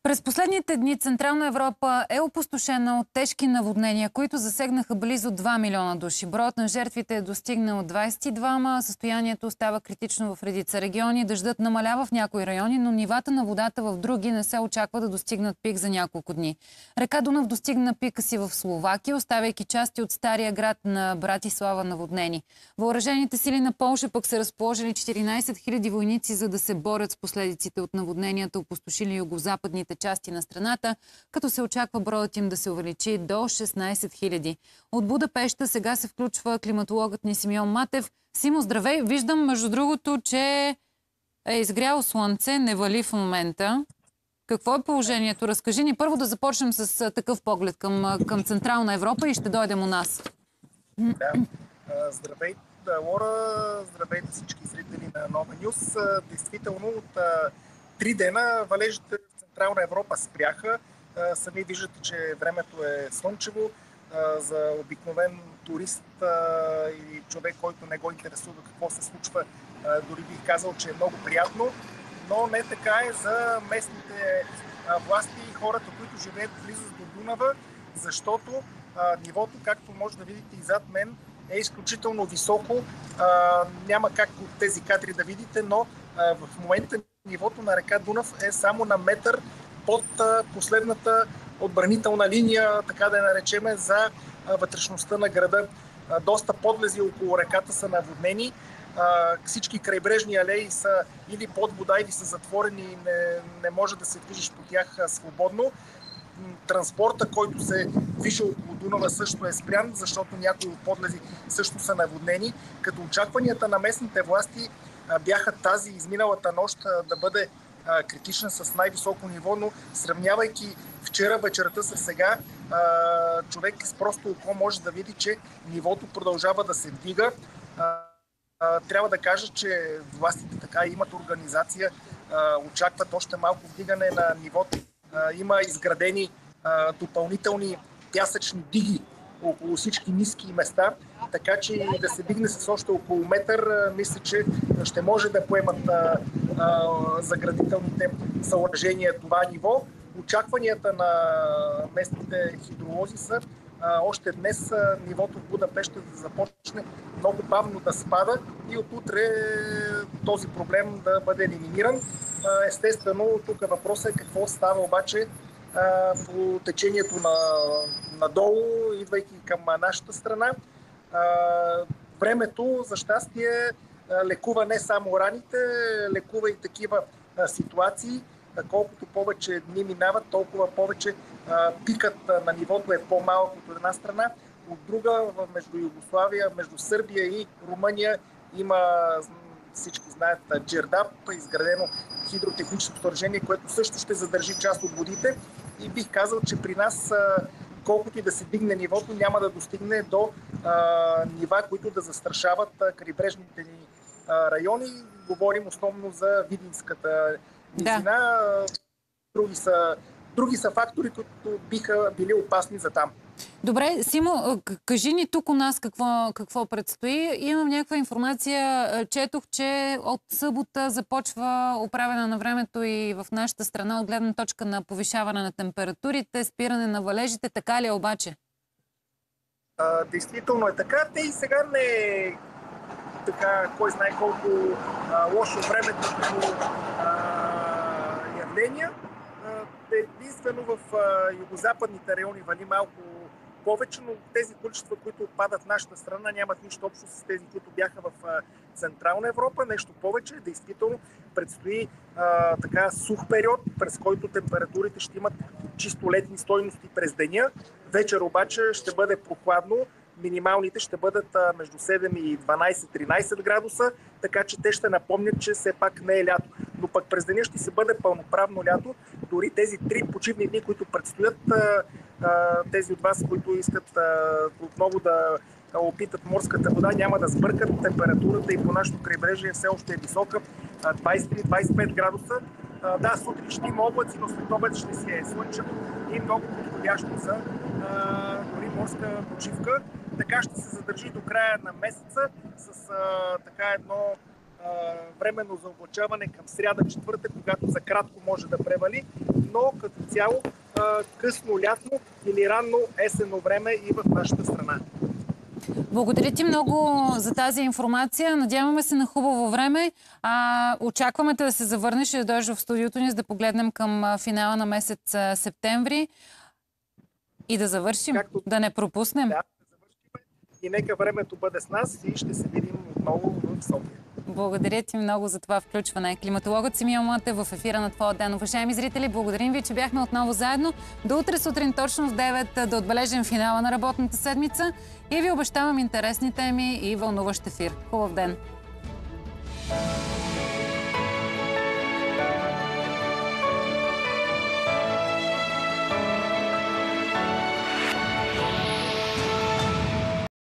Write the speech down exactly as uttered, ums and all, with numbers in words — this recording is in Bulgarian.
През последните дни Централна Европа е опустошена от тежки наводнения, които засегнаха близо два милиона души. Броят на жертвите е достигнал двадесет и двама, а състоянието остава критично в редица региони. Дъждът намалява в някои райони, но нивата на водата в други не се очаква да достигнат пик за няколко дни. Река Дунав достигна пика си в Словакия, оставяйки части от стария град на Братислава наводнени. Въоръжените сили на Полша пък са разположили четиринадесет хиляди войници, за да се борят с последиците от наводненията, опустошили югозападните части на страната, като се очаква броят им да се увеличи до шестнадесет хиляди. От Будапеща сега се включва климатологът ни Симеон Матев. Симо, здравей! Виждам, между другото, че е изгряло слънце, не вали в момента. Какво е положението? Разкажи ни първо да започнем с такъв поглед към, към Централна Европа и ще дойдем у нас. Да. Здравейте, Лора! Здравейте всички зрители на Нова Нюс. Действително, от три дена валежите в Централна Европа спряха. Сами виждате, че времето е слънчево. За обикновен турист или човек, който не го интересува какво се случва, дори бих казал, че е много приятно. Но не така е за местните власти и хората, които живеят близо до Дунава, защото нивото, както може да видите и зад мен, е изключително високо. Няма как от тези кадри да видите, но в момента нивото на река Дунав е само на метър под последната отбранителна линия, така да я наречеме, за вътрешността на града. Доста подлези около реката са наводнени. Всички крайбрежни алеи са или под вода, или са затворени и не, не може да се движиш по тях свободно. Транспорта, който се движи около Дунава, също е спрян, защото някои от подлези също са наводнени. Като очакванията на местните власти бяха тази изминалата нощ да бъде критична с най-високо ниво, но сравнявайки вчера вечерта с сега, човек с просто око може да види, че нивото продължава да се вдига. Трябва да кажа, че властите така имат организация, очакват още малко вдигане на нивото. Има изградени допълнителни пясъчни диги около всички ниски места, така че да се дигне с още около метър, мисля, че ще може да поемат а, а, заградителните съоръжения това ниво. Очакванията на местните хидролози са а, още днес а, нивото в Будапеща да започне много бавно да спада и от утре този проблем да бъде елиминиран. А, естествено, тук въпросът е какво става обаче по течението на, надолу, идвайки към нашата страна. Времето, за щастие, лекува не само раните, лекува и такива ситуации. Колкото повече дни минават, толкова повече пикът на нивото е по-малък от една страна. От друга, между Югославия, между Сърбия и Румъния има, всички знаят, Джердап, изградено хидротехническо съоръжение, което също ще задържи част от водите. И бих казал, че при нас, колкото и да се дигне нивото, няма да достигне до а, нива, които да застрашават крайбрежните ни а, райони. Говорим основно за Видинската низина. Да. Други са, други са фактори, които биха били опасни за там. Добре, Симо, кажи ни тук у нас какво, какво предстои. Имам някаква информация. Четох, че от събота започва оправяне на времето и в нашата страна от гледна точка на повишаване на температурите, спиране на валежите. Така ли е обаче? А, действително е така. Те и сега не е така, кой знае колко а, лошо времето като явления. Единствено в а, югозападните райони вали малко повече, но тези количества, които отпадат в нашата страна, нямат нищо общо с тези, които бяха в а, Централна Европа. Нещо повече, действително предстои а, така сух период, през който температурите ще имат чисто летни стойности през деня. Вечер обаче ще бъде прохладно. Минималните ще бъдат а, между седем и дванадесет-тринадесет градуса, така че те ще напомнят, че все пак не е лято. Но пък през деня ще се бъде пълноправно лято. Дори тези три почивни дни, които предстоят, а, а, тези от вас, които искат а, отново да опитат морската вода, няма да сбъркат. Температурата и по нашото крайбрежие все още е висока, двадесет и три до двадесет и пет градуса. А, да, сутрин ще има облаци, но след обед ще си е слънчево и много подходящо за а, дори морска почивка. Така ще се задържи до края на месеца с а, така едно а, време временно за облачаване към сряда, четвъртък, когато за кратко може да превали, но като цяло късно лятно или ранно есенно време и в нашата страна. Благодаря ти много за тази информация. Надяваме се на хубаво време. А, очакваме те да се завърнеш и да дойдеш в студиото ни, за да погледнем към финала на месец септември и да завършим, Както... да не пропуснем. Да, да завършим и нека времето бъде с нас и ще се видим отново в София. Благодаря ти много за това включване. Климатологът Симеон Матев в ефира на Твоя ден. Уважаеми зрители, благодарим ви, че бяхме отново заедно. До утре сутрин точно в девет да отбележим финала на работната седмица и ви обещавам интересни теми и вълнуващ ефир. Хубав ден!